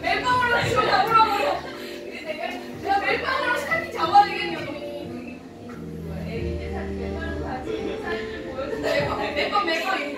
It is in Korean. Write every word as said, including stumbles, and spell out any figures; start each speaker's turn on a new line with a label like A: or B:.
A: 멜빵으로 지금 잡으라고. 내가 멜빵으로 사진 잡아야 되겠냐고. 애기 때 사진 멜빵으로 사진 사진을 보여준다. 멜빵 멜빵 멜빵.